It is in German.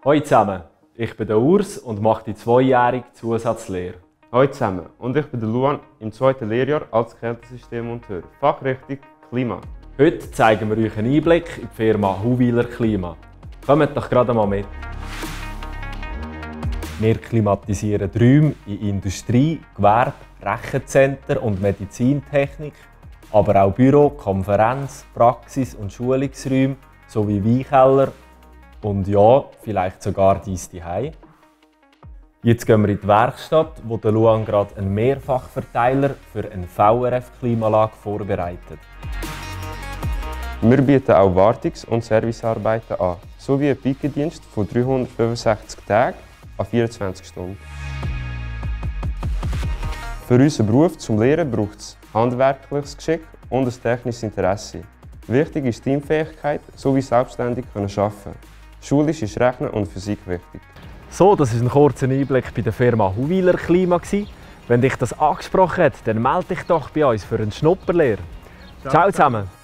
Hallo zusammen, ich bin der Urs und mache die 2-jährige Zusatzlehre. Hallo zusammen, und ich bin der Luan im 2. Lehrjahr als Kältesystemmonteur, Fachrichtung Klima. Heute zeigen wir euch einen Einblick in die Firma Huwiler Klima. Kommt doch gerade mal mit. Wir klimatisieren Räume in Industrie, Gewerbe, Rechenzentren und Medizintechnik, aber auch Büro, Konferenz-, Praxis- und Schulungsräume sowie Weinkeller und ja, vielleicht sogar dein Zuhause. Jetzt gehen wir in die Werkstatt, wo der Luan gerade einen Mehrfachverteiler für eine VRF-Klimaanlage vorbereitet. Wir bieten auch Wartungs- und Servicearbeiten an, sowie einen Pickendienst von 365 Tagen an 24 Stunden. Für unseren Beruf zum Lehren braucht es handwerkliches Geschick und ein technisches Interesse. Wichtig ist Teamfähigkeit sowie selbstständig arbeiten. Schulisch ist Rechnen und Physik wichtig. So, das war ein kurzer Einblick bei der Firma Huwiler Klima. Wenn dich das angesprochen hat, dann melde dich doch bei uns für eine Schnupperlehre. Ciao zusammen!